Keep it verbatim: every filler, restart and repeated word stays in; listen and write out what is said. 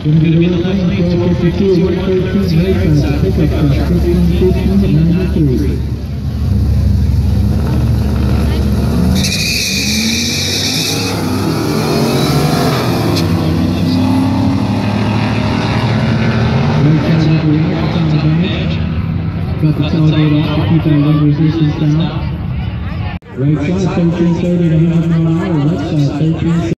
Going to be the left lane, twelve fifty-two, one thirteen, right side, pickup truck, fifteen fifteen, ninety-three. Got the tailgate off to keep that wind resistance down. Right side, thirteen thirty to one hundred mile an hour. Left side, thirteen